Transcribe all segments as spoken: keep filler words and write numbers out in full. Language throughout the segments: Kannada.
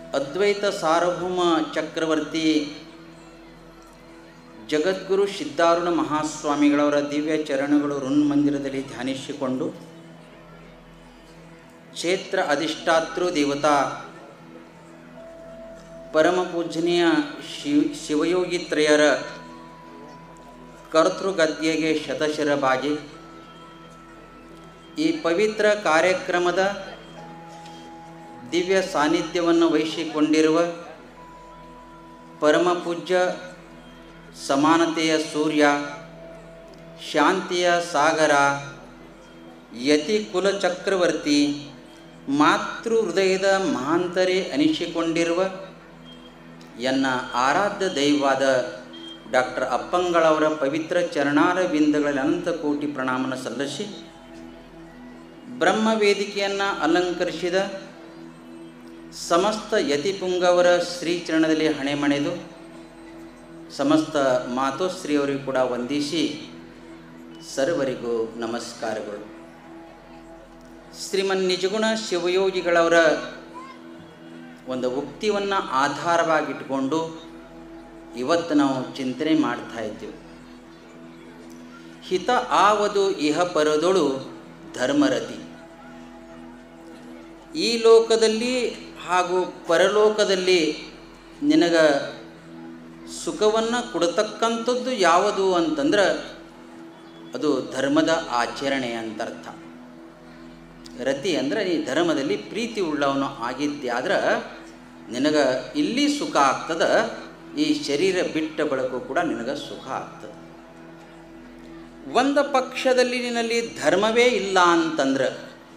ಅದ್ವೈತ ಸಾರ್ವಭೌಮ ಚಕ್ರವರ್ತಿ ಜಗದ್ಗುರು ಸಿದ್ಧಾರೂಢ ಮಹಾಸ್ವಾಮಿಗಳವರ ದಿವ್ಯ ಚರಣಗಳು ಋನ್ಮಂದಿರದಲ್ಲಿ ಧ್ಯಾನಿಸಿಕೊಂಡು ಕ್ಷೇತ್ರ ಅಧಿಷ್ಠಾತೃ ದೇವತಾ ಪರಮ ಪೂಜನೀಯ ಶಿವ ಶಿವಯೋಗಿತ್ರಯರ ಕರ್ತೃಗದ್ಯೆಗೆ ಶತಶಿರ ಬಾಗಿ ಈ ಪವಿತ್ರ ಕಾರ್ಯಕ್ರಮದ ದಿವ್ಯ ಸಾನ್ನಿಧ್ಯವನ್ನು ವಹಿಸಿಕೊಂಡಿರುವ ಪರಮ ಪೂಜ್ಯ ಸಮಾನತೆಯ ಸೂರ್ಯ, ಶಾಂತಿಯ ಸಾಗರ, ಯತಿ ಕುಲ ಚಕ್ರವರ್ತಿ, ಮಾತೃ ಹೃದಯದ ಮಹಾಂತರೇ ಅನಿಸಿಕೊಂಡಿರುವ ಎನ್ನ ಆರಾಧ್ಯ ದೈವವಾದ ಡಾಕ್ಟರ್ ಅಪ್ಪಂಗಳವರ ಪವಿತ್ರ ಚರಣಾರ ಬಿಂದುಗಳಲ್ಲಿ ಅನಂತ ಕೋಟಿ ಪ್ರಣಾಮನ ಸಲ್ಲಿಸಿ, ಬ್ರಹ್ಮ ವೇದಿಕೆಯನ್ನು ಅಲಂಕರಿಸಿದ ಸಮಸ್ತ ಯತಿಪುಂಗವರ ಶ್ರೀಚರಣದಲ್ಲಿ ಹಣೆಮಣೆದು ಸಮಸ್ತ ಮಾತೋಶ್ರೀಯವರಿಗೂ ಕೂಡ ವಂದಿಸಿ ಸರ್ವರಿಗೂ ನಮಸ್ಕಾರಗಳು. ಶ್ರೀಮನ್ ನಿಜಗುಣ ಶಿವಯೋಗಿಗಳವರ ಒಂದು ಉಕ್ತಿಯನ್ನು ಆಧಾರವಾಗಿಟ್ಟುಕೊಂಡು ಇವತ್ತು ನಾವು ಚಿಂತನೆ ಮಾಡ್ತಾ ಇದ್ದೀವಿ. ಹಿತ ಆವದು ಇಹ ಪರದೊಳು ಧರ್ಮರತಿ. ಈ ಲೋಕದಲ್ಲಿ ಹಾಗೂ ಪರಲೋಕದಲ್ಲಿ ನಿನಗ ಸುಖವನ್ನು ಕೊಡತಕ್ಕಂಥದ್ದು ಯಾವುದು ಅಂತಂದ್ರೆ ಅದು ಧರ್ಮದ ಆಚರಣೆ ಅಂತರ್ಥ. ರತಿ ಅಂದರೆ ನೀ ಧರ್ಮದಲ್ಲಿ ಪ್ರೀತಿ ಉಳ್ಳವನು ಆಗಿದ್ದೆ ಆದ್ರೆ ನಿನಗೆ ಇಲ್ಲಿ ಸುಖ ಆಗ್ತದೆ, ಈ ಶರೀರ ಬಿಟ್ಟ ಬಳಿಕ ಕೂಡ ನಿನಗೆ ಸುಖ ಆಗ್ತದೆ. ಒಂದು ಪಕ್ಷದಲ್ಲಿ ನಿನ್ನಲ್ಲಿ ಧರ್ಮವೇ ಇಲ್ಲ ಅಂತಂದ್ರೆ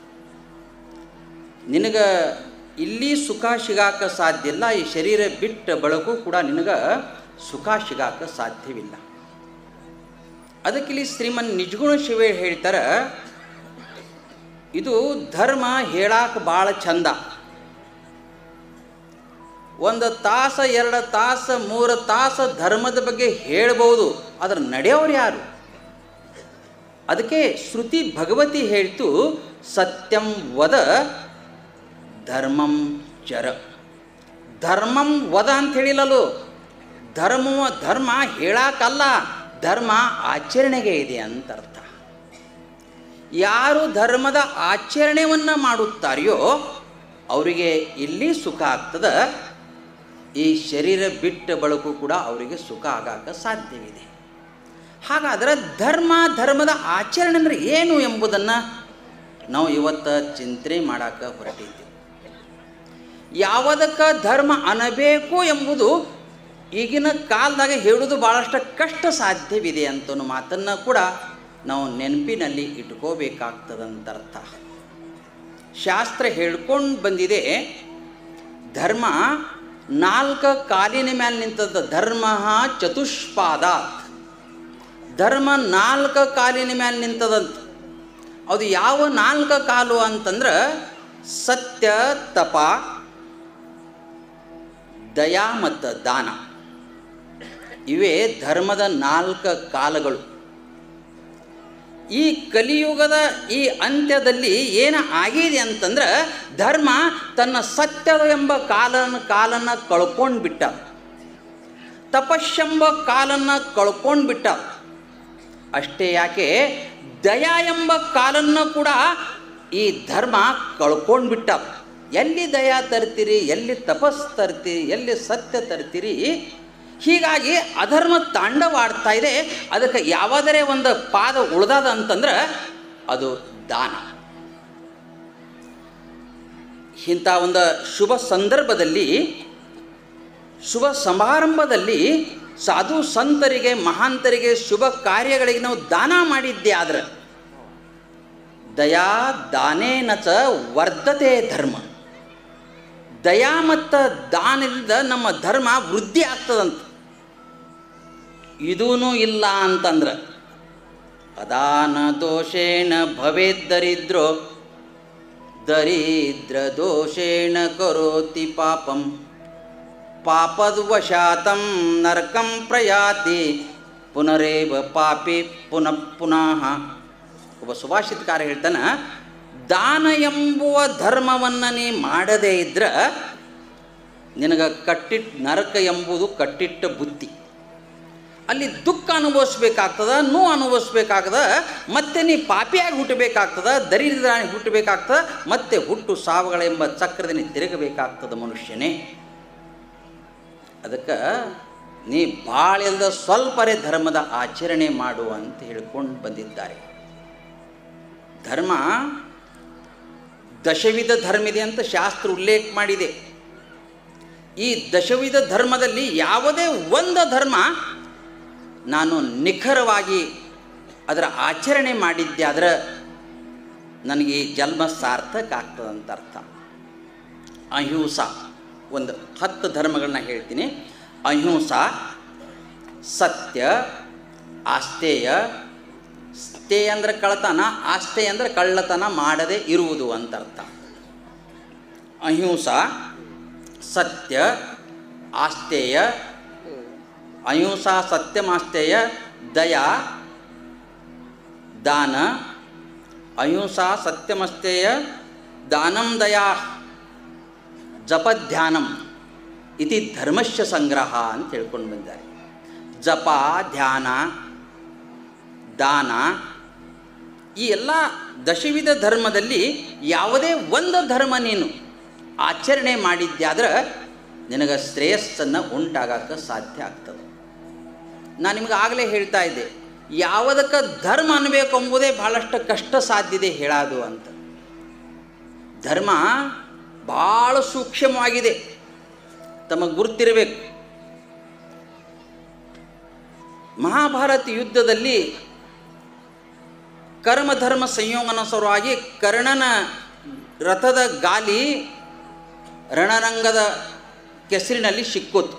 ನಿನಗೆ ಇಲ್ಲಿ ಸುಖ ಸಿಗಾಕ ಸಾಧ್ಯ ಇಲ್ಲ, ಈ ಶರೀರ ಬಿಟ್ಟ ಬಳಿಕ ಕೂಡ ನಿನಗೆ ಸುಖ ಸಿಗಾಕ ಸಾಧ್ಯವಿಲ್ಲ. ಅದಕ್ಕಿಲ್ಲಿ ಶ್ರೀಮನ್ ನಿಜಗುಣ ಶಿವ ಹೇಳ್ತಾರೆ, ಇದು ಧರ್ಮ ಹೇಳಾಕ ಭಾಳ ಚಂದ. ಒಂದು ತಾಸ ಎರಡು ತಾಸ ಮೂರು ತಾಸ ಧರ್ಮದ ಬಗ್ಗೆ ಹೇಳ್ಬೋದು, ಅದರ ನಡೆಯೋರು ಯಾರು? ಅದಕ್ಕೆ ಶ್ರುತಿ ಭಗವತಿ ಹೇಳ್ತು, ಸತ್ಯಂ ವದ ಧರ್ಮಂ ಚರ. ಧರ್ಮಂ ವದ ಅಂತ ಹೇಳಿಲ್ಲಲು, ಧರ್ಮ ಧರ್ಮ ಹೇಳಾಕಲ್ಲ, ಧರ್ಮ ಆಚರಣೆಗೆ ಇದೆ ಅಂತ ಅರ್ಥ. ಯಾರು ಧರ್ಮದ ಆಚರಣೆಯನ್ನು ಮಾಡುತ್ತಾರೆಯೋ ಅವರಿಗೆ ಇಲ್ಲಿ ಸುಖ ಆಗ್ತದೆ, ಈ ಶರೀರ ಬಿಟ್ಟ ಬಳಿಕ ಕೂಡ ಅವರಿಗೆ ಸುಖ ಆಗಾಕ ಸಾಧ್ಯವಿದೆ. ಹಾಗಾದರೆ ಧರ್ಮ ಧರ್ಮದ ಆಚರಣೆ ಅಂದರೆ ಏನು ಎಂಬುದನ್ನು ನಾವು ಇವತ್ತು ಚಿಂತನೆ ಮಾಡೋಕೆ ಹೊರಟಿದ್ದೀವಿ. ಯಾವುದಕ್ಕೆ ಧರ್ಮ ಅನ್ನಬೇಕು ಎಂಬುದು ಈಗಿನ ಕಾಲದಾಗ ಹೇಳೋದು ಭಾಳಷ್ಟು ಕಷ್ಟ ಸಾಧ್ಯವಿದೆ ಅಂತ ಮಾತನ್ನು ಕೂಡ ನಾವು ನೆನಪಿನಲ್ಲಿ ಇಟ್ಕೋಬೇಕಾಗ್ತದಂತರ್ಥ. ಶಾಸ್ತ್ರ ಹೇಳ್ಕೊಂಡು ಬಂದಿದೆ, ಧರ್ಮ ನಾಲ್ಕು ಕಾಲಿನ ಮೇಲೆ ನಿಂತದ್ದು. ಧರ್ಮ ಚತುಷ್ಪಾದಾತ್. ಧರ್ಮ ನಾಲ್ಕು ಕಾಲಿನ ಮೇಲೆ ನಿಂತದಂತ. ಅದು ಯಾವ ನಾಲ್ಕು ಕಾಲು ಅಂತಂದ್ರೆ ಸತ್ಯ, ತಪ, ದಯಾ ಮತ್ತು ದಾನ. ಇವೇ ಧರ್ಮದ ನಾಲ್ಕು ಕಾಲಗಳು. ಈ ಕಲಿಯುಗದ ಈ ಅಂತ್ಯದಲ್ಲಿ ಏನು ಆಗಿದೆ ಅಂತಂದ್ರೆ ಧರ್ಮ ತನ್ನ ಸತ್ಯದ ಎಂಬ ಕಾಲನ ಕಾಲನ್ನು ಕಳ್ಕೊಂಡು ಬಿಟ್ಟ, ತಪಸ್ಸೆಂಬ ಕಾಲನ್ನು ಕಳ್ಕೊಂಡು ಬಿಟ್ಟ. ಅಷ್ಟೇ ಯಾಕೆ, ದಯಾ ಎಂಬ ಕಾಲನ್ನು ಕೂಡ ಈ ಧರ್ಮ ಕಳ್ಕೊಂಡು ಬಿಟ್ಟ. ಎಲ್ಲಿ ದಯಾ ತರ್ತೀರಿ, ಎಲ್ಲಿ ತಪಸ್ ತರ್ತೀರಿ, ಎಲ್ಲಿ ಸತ್ಯ ತರ್ತೀರಿ? ಹೀಗಾಗಿ ಅಧರ್ಮ ತಾಂಡವಾಡ್ತಾ ಇದೆ. ಅದಕ್ಕೆ ಯಾವುದರೇ ಒಂದು ಪಾದ ಉಳ್ದದ ಅಂತಂದ್ರೆ ಅದು ದಾನ. ಇಂಥ ಒಂದು ಶುಭ ಸಂದರ್ಭದಲ್ಲಿ, ಶುಭ ಸಮಾರಂಭದಲ್ಲಿ ಸಾಧು ಸಂತರಿಗೆ, ಮಹಾಂತರಿಗೆ, ಶುಭ ಕಾರ್ಯಗಳಿಗೆ ನಾವು ದಾನ ಮಾಡಿದ್ದೆ ಆದ್ರೆ ದಯಾ ದಾನೇನ ಚ ವರ್ಧತೆ ಧರ್ಮ. ದಯಾ ಮತ್ತು ದಾನದಿಂದ ನಮ್ಮ ಧರ್ಮ ವೃದ್ಧಿ ಆಗ್ತದಂತ. ಇದೂ ಇಲ್ಲ ಅಂತಂದ್ರೆ ಅದಾನ ದೋಷೇಣ ಭವೇದ್ ದರಿದ್ರೋ ದರಿದ್ರ ದೋಷೇಣ ಕರೋತಿ ಪಾಪಂ ಪಾಪದ್ವಶಾತಂ ನರಕಂ ಪ್ರಯಾತಿ ಪುನರೇವ ಪಾಪಿ ಪುನಃ ಪುನಃ. ಒಬ್ಬ ಸುಭಾಷಿತಕಾರ ಹೇಳ್ತಾನೆ, ದಾನ ಎಂಬುವ ಧರ್ಮವನ್ನು ನೀ ಮಾಡದೇ ಇದ್ರೆ ನಿನಗೆ ಕಟ್ಟಿಟ್ಟ ನರಕ ಎಂಬುದು ಕಟ್ಟಿಟ್ಟ ಬುತ್ತಿ. ಅಲ್ಲಿ ದುಃಖ ಅನುಭವಿಸ್ಬೇಕಾಗ್ತದ, ನೋವು ಅನುಭವಿಸ್ಬೇಕಾಗ್ತದ, ಮತ್ತೆ ನೀ ಪಾಪಿಯಾಗಿ ಹುಟ್ಟಬೇಕಾಗ್ತದ, ದರಿದ್ರಾಗಿ ಹುಟ್ಟಬೇಕಾಗ್ತದ, ಮತ್ತೆ ಹುಟ್ಟು ಸಾವುಗಳೆಂಬ ಚಕ್ರದಲ್ಲಿ ತಿರುಗಬೇಕಾಗ್ತದ ಮನುಷ್ಯನೇ. ಅದಕ್ಕೆ ನೀ ಬಾಳೆಲ್ದ ಸ್ವಲ್ಪರೇ ಧರ್ಮದ ಆಚರಣೆ ಮಾಡು ಅಂತ ಹೇಳ್ಕೊಂಡು ಬಂದಿದ್ದಾರೆ. ಧರ್ಮ ದಶವಿಧ ಧರ್ಮಿದೆ ಅಂತ ಶಾಸ್ತ್ರ ಉಲ್ಲೇಖ ಮಾಡಿದೆ. ಈ ದಶವಿಧ ಧರ್ಮದಲ್ಲಿ ಯಾವುದೇ ಒಂದು ಧರ್ಮ ನಾನು ನಿಖರವಾಗಿ ಅದರ ಆಚರಣೆ ಮಾಡಿದ್ದೆ ಆದರೆ ನನಗೆ ಈ ಜನ್ಮ ಸಾರ್ಥಕ ಆಗ್ತದಂತ ಅರ್ಥ. ಅಹಿಂಸಾ ಒಂದು ಹತ್ತು ಧರ್ಮಗಳನ್ನ ಹೇಳ್ತೀನಿ. ಅಹಿಂಸಾ, ಸತ್ಯ, ಆಸ್ತೇಯ. ಸ್ಥೇಯ ಅಂದರೆ ಕಳ್ಳತನ, ಆಸ್ತೇಯ ಅಂದರೆ ಕಳ್ಳತನ ಮಾಡದೇ ಇರುವುದು ಅಂತ ಅರ್ಥ. ಅಹಿಂಸಾ, ಸತ್ಯ, ಆಸ್ತೇಯ. ಅಹಿಂಸಾ ಸತ್ಯಮಾಸ್ತೇಯ, ದಯಾ, ದಾನ. ಅಹಿಂಸಾ ಸತ್ಯಮಸ್ತೇಯ, ದಾನಂ ದಯಾ, ಜಪಧ್ಯಾನಂ ಇತಿ ಧರ್ಮಸ್ಯ ಸಂಗ್ರಹ ಅಂತ ಹೇಳ್ಕೊಂಡು ಬಂದಿದ್ದಾರೆ. ಜಪ, ಧ್ಯಾನ, ದಾನ ಈ ಎಲ್ಲ ದಶವಿಧ ಧರ್ಮದಲ್ಲಿ ಯಾವುದೇ ಒಂದು ಧರ್ಮ ನೀನು ಆಚರಣೆ ಮಾಡಿದ್ಯಾದ್ರೆ ನಿನಗೆ ಶ್ರೇಯಸ್ಸನ್ನು ಉಂಟಾಗಕ್ಕೆ ಸಾಧ್ಯ ಆಗ್ತದೆ. ನಾನು ನಿಮ್ಗೆ ಆಗಲೇ ಹೇಳ್ತಾ ಇದ್ದೆ, ಯಾವುದಕ್ಕೆ ಧರ್ಮ ಅನ್ನಬೇಕು ಎಂಬುದೇ ಭಾಳಷ್ಟು ಕಷ್ಟ ಸಾಧ್ಯತೆ ಹೇಳೋದು ಅಂತ. ಧರ್ಮ ಭಾಳ ಸೂಕ್ಷ್ಮವಾಗಿದೆ, ತಮಗೆ ಗುರುತಿರಬೇಕು. ಮಹಾಭಾರತ ಯುದ್ಧದಲ್ಲಿ ಕರ್ಮಧರ್ಮ ಸಂಯೋಗನಸರವಾಗಿ ಕರ್ಣನ ರಥದ ಗಾಲಿ ರಣರಂಗದ ಕೆಸರಿನಲ್ಲಿ ಸಿಕ್ಕೋತು.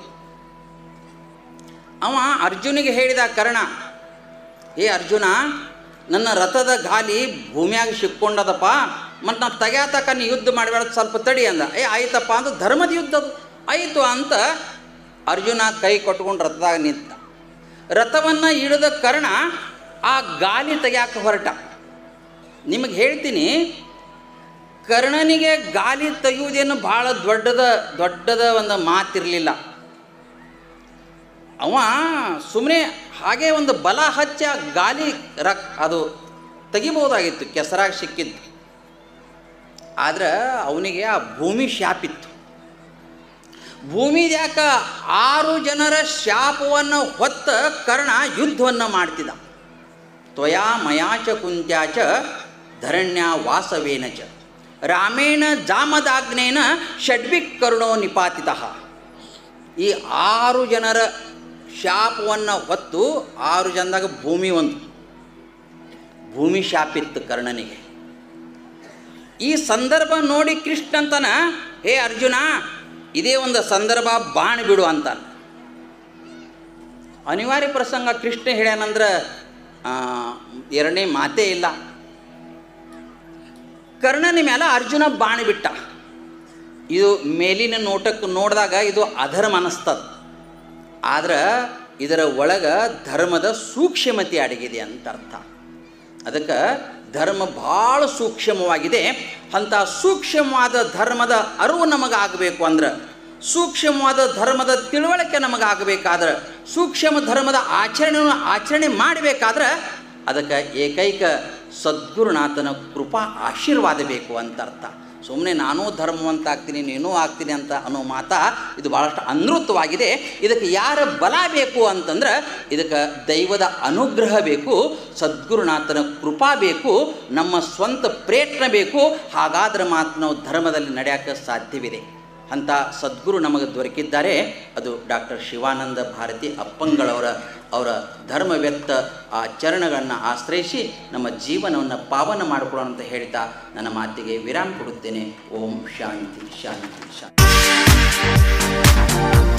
ಅವ ಅರ್ಜುನಿಗೆ ಹೇಳಿದ ಕರ್ಣ, ಏ ಅರ್ಜುನ, ನನ್ನ ರಥದ ಗಾಲಿ ಭೂಮಿಯಾಗ ಸಿಕ್ಕೊಂಡದಪ್ಪ, ಮತ್ತು ನಾವು ತೆಗ್ಯಾತಕ ನೀ ಯುದ್ಧ ಮಾಡಬೇಡ, ಸ್ವಲ್ಪ ತಡಿ ಅಂದ. ಏ ಆಯ್ತಪ್ಪ ಅಂತ ಧರ್ಮದ ಯುದ್ಧ ಆಯಿತು ಅಂತ ಅರ್ಜುನ ಕೈ ಕೊಟ್ಕೊಂಡು ರಥದಾಗ ನಿಂತ. ರಥವನ್ನು ಹಿಡಿದ ಕರ್ಣ ಆ ಗಾಲಿ ತೆಗ್ಯಾಕೆ ಹೊರಟ. ನಿಮಗೆ ಹೇಳ್ತೀನಿ, ಕರ್ಣನಿಗೆ ಗಾಲಿ ತೆಗೆಯುವುದೇನು ಭಾಳ ದೊಡ್ಡದ ದೊಡ್ಡದ ಒಂದು ಮಾತಿರಲಿಲ್ಲ. ಅವ ಸುಮ್ಮನೆ ಹಾಗೆ ಒಂದು ಬಲ ಹಚ್ಚಿ ಆ ಗಾಲಿ ರಕ್ ಅದು ತೆಗಿಬೋದಾಗಿತ್ತು, ಕೆಸರಾಗಿ ಸಿಕ್ಕಿದ್ದು. ಆದ್ರೆ ಅವನಿಗೆ ಆ ಭೂಮಿ ಶಾಪಿತ್ತು. ಭೂಮಿ ಯಾಕ ಆರು ಜನರ ಶಾಪವನ್ನು ಹೊತ್ತ ಕರ್ಣ ಯುದ್ಧವನ್ನು ಮಾಡ್ತಿದ್ದ. ತ್ವಯಾ ಮಯಾಚ ಕುಂತ್ಯಾಚ ಧರಣ್ಯ ವಾಸವೇನ ಚ ರಾಮೇಣ ಜಾಮದಾಗ್ನೇನ ಷಡ್ವಿಕ್ ಕರುಣೋ ನಿಪಾತಿತ. ಈ ಆರು ಜನರ ಶಾಪವನ್ನು ಹೊತ್ತು ಆರು ಜನದಾಗ ಭೂಮಿ ಒಂದು ಭೂಮಿ ಶಾಪಿತ್ತು ಕರ್ಣನಿಗೆ. ಈ ಸಂದರ್ಭ ನೋಡಿ ಕೃಷ್ಣ ಅಂತನ, ಹೇ ಅರ್ಜುನ, ಇದೇ ಒಂದು ಸಂದರ್ಭ ಬಾಣ ಬಿಡು ಅಂತ. ಅನಿವಾರ್ಯ ಪ್ರಸಂಗ ಕೃಷ್ಣ ಹೇಳ್ಯಾನಂದ್ರೆ ಎರಡನೇ ಮಾತೇ ಇಲ್ಲ. ಕರ್ಣನ ಮೇಲೆ ಅರ್ಜುನ ಬಾಣ ಬಿಟ್ಟ. ಇದು ಮೇಲಿನ ನೋಟಕ್ಕೆ ನೋಡಿದಾಗ ಇದು ಅಧರ್ಮ ಅನ್ನಿಸ್ತದ, ಆದ್ರೆ ಇದರ ಒಳಗೆ ಧರ್ಮದ ಸೂಕ್ಷ್ಮತೆ ಅಡಗಿದೆ ಅಂತ ಅರ್ಥ. ಅದಕ್ಕೆ ಧರ್ಮ ಭಾಳ ಸೂಕ್ಷ್ಮವಾಗಿದೆ. ಅಂಥ ಸೂಕ್ಷ್ಮವಾದ ಧರ್ಮದ ಅರಿವು ನಮಗಾಗಬೇಕು ಅಂದ್ರೆ, ಸೂಕ್ಷ್ಮವಾದ ಧರ್ಮದ ತಿಳುವಳಿಕೆ ನಮಗಾಗಬೇಕಾದ್ರೆ, ಸೂಕ್ಷ್ಮ ಧರ್ಮದ ಆಚರಣೆಯನ್ನು ಆಚರಣೆ ಮಾಡಬೇಕಾದ್ರೆ ಅದಕ್ಕೆ ಏಕೈಕ ಸದ್ಗುರುನಾಥನ ಕೃಪಾ ಆಶೀರ್ವಾದ ಬೇಕು ಅಂತ ಅರ್ಥ. ಸುಮ್ಮನೆ ನಾನೂ ಧರ್ಮವಂತ ಆಗ್ತೀನಿ ನೀನೂ ಆಗ್ತೀನಿ ಅಂತ ಅನ್ನೋ ಮಾತಾ ಇದು ಭಾಳಷ್ಟು ಅನೃತವಾಗಿದೆ. ಇದಕ್ಕೆ ಯಾರ ಬಲ ಬೇಕು ಅಂತಂದ್ರೆ ಇದಕ್ಕೆ ದೈವದ ಅನುಗ್ರಹ ಬೇಕು, ಸದ್ಗುರುನಾಥನ ಕೃಪಾ ಬೇಕು, ನಮ್ಮ ಸ್ವಂತ ಪ್ರಯತ್ನ ಬೇಕು. ಹಾಗಾದ್ರೆ ಮಾತ್ರ ನಾವು ಧರ್ಮದಲ್ಲಿ ನಡೆಯೋಕ್ಕೆ ಸಾಧ್ಯವಿದೆ. ಅಂಥ ಸದ್ಗುರು ನಮಗೆ ದೊರಕಿದ್ದಾರೆ. ಅದು ಡಾಕ್ಟರ್ ಶಿವಾನಂದ ಭಾರತಿ ಅಪ್ಪಂಗಳವರ ಅವರ ಧರ್ಮವ್ಯಕ್ತ ಆ ಚರಣಗಳನ್ನು ಆಶ್ರಯಿಸಿ ನಮ್ಮ ಜೀವನವನ್ನು ಪಾವನ ಮಾಡಿಕೊಳ್ಳೋಣ ಅಂತ ಹೇಳ್ತಾ ನನ್ನ ಮಾತಿಗೆ ವಿರಾಮ ಕೊಡುತ್ತೇನೆ. ಓಂ ಶಾಂತಿ ಶಾಂತಿ ಶಾಂತಿ.